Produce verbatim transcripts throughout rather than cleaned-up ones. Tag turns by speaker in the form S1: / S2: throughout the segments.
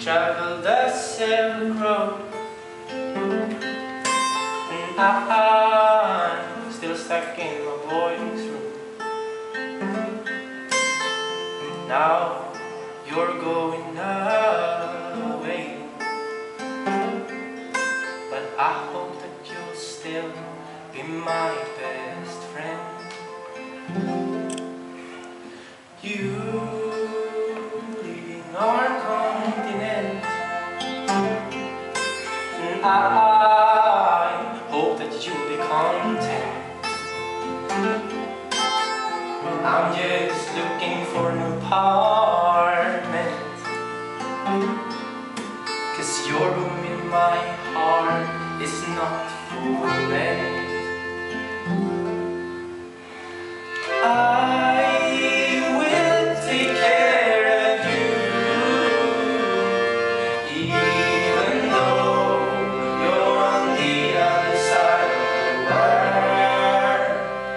S1: travel the Silk Road, and I'm still stuck in my boy's room. Now you're going away, but I hope that you'll still be my best friend. You leaving our continent, and I hope that you'll be content. I'm just looking for an apartment, 'cause your room in my heart is not for rent. I will take care of you, even though you're on the other side of the world.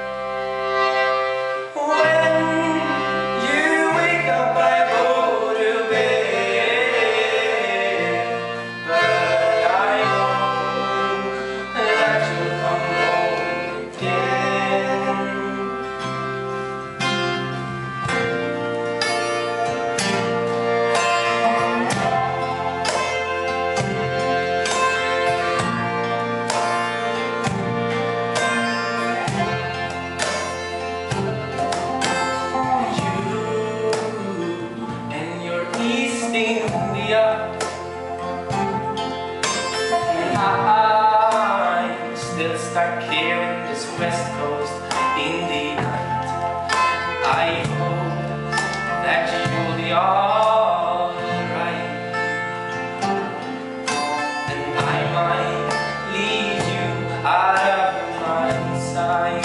S1: When you wake up, I go to bed, but I know that you'll come home again. India, and I'm still stuck here in this West Coast in the night. I hope that you'll be alright, and I might leave you out of my sight.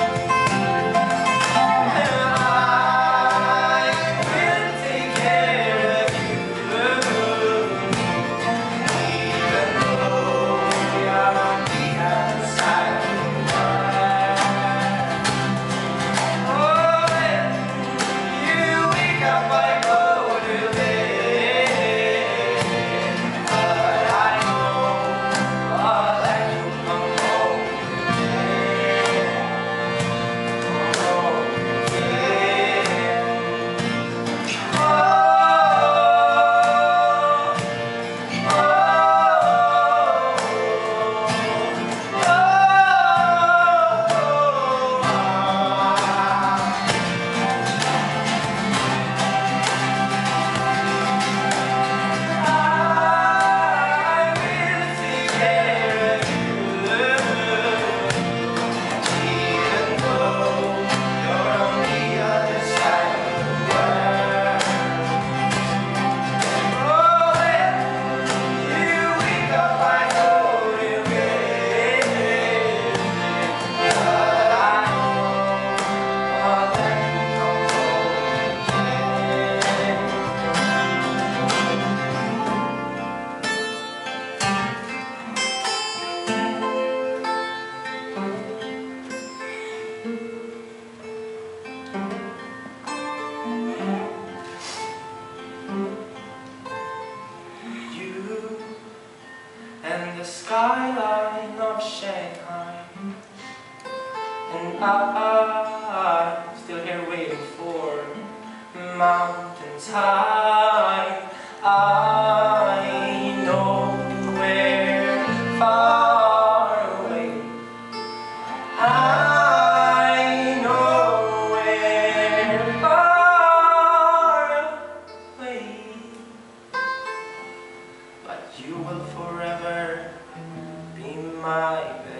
S1: And the skyline of Shanghai, and I'm still here waiting for mountains high. I know we're far away, I know we're far away, but you will forever be my best